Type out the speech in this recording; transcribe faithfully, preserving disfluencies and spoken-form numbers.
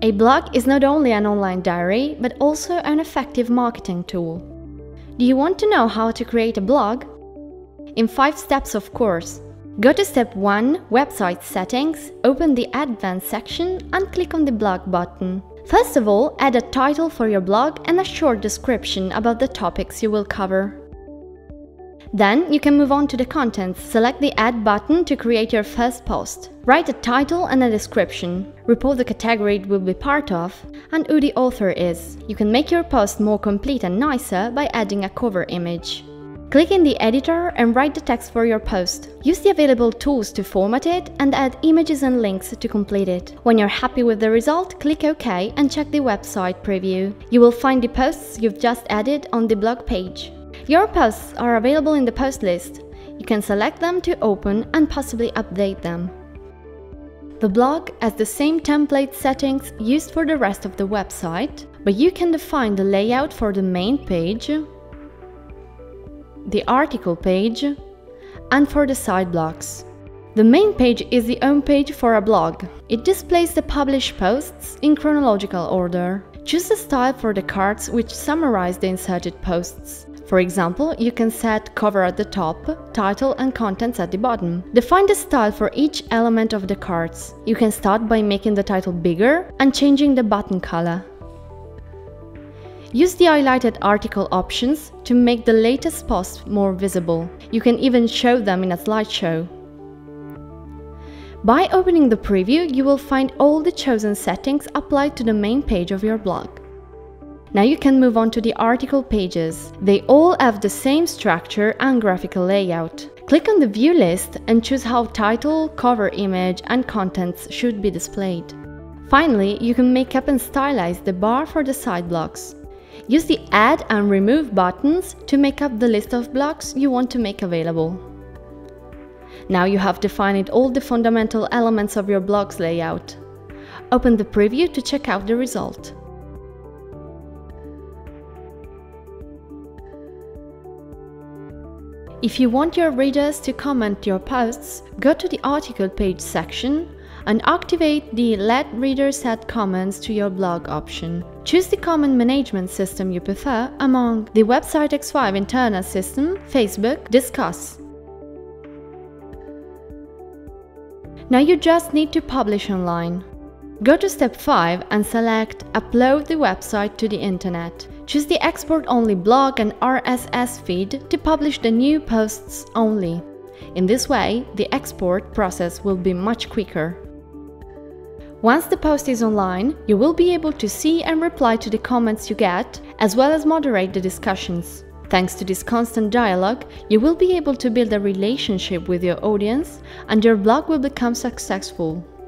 A blog is not only an online diary, but also an effective marketing tool. Do you want to know how to create a blog? In five steps, of course. Go to step one, Website Settings, open the Advanced section and click on the blog button. First of all, add a title for your blog and a short description about the topics you will cover. Then you can move on to the contents. Select the Add button to create your first post. Write a title and a description. Report the category it will be part of and who the author is. You can make your post more complete and nicer by adding a cover image. Click in the editor and write the text for your post. Use the available tools to format it and add images and links to complete it. When you're happy with the result, click OK and check the website preview. You will find the posts you've just added on the blog page. Your posts are available in the post list. You can select them to open and possibly update them. The blog has the same template settings used for the rest of the website, but you can define the layout for the main page, the article page, and for the side blocks. The main page is the home page for a blog. It displays the published posts in chronological order. Choose the style for the cards which summarize the inserted posts. For example, you can set cover at the top, title and contents at the bottom. Define the style for each element of the cards. You can start by making the title bigger and changing the button color. Use the highlighted article options to make the latest posts more visible. You can even show them in a slideshow. By opening the preview, you will find all the chosen settings applied to the main page of your blog. Now you can move on to the article pages. They all have the same structure and graphical layout. Click on the view list and choose how title, cover image and contents should be displayed. Finally, you can make up and stylize the bar for the side blocks. Use the Add and Remove buttons to make up the list of blocks you want to make available. Now you have defined all the fundamental elements of your blog's layout. Open the preview to check out the result. If you want your readers to comment your posts, go to the article page section and activate the Let Readers Add Comments to your blog option. Choose the comment management system you prefer among the Website X five internal system, Facebook, Discuss. Now you just need to publish online. Go to step five and select Upload the website to the internet. Choose the Export Only blog and R S S feed to publish the new posts only. In this way, the export process will be much quicker. Once the post is online, you will be able to see and reply to the comments you get, as well as moderate the discussions. Thanks to this constant dialogue, you will be able to build a relationship with your audience and your blog will become successful.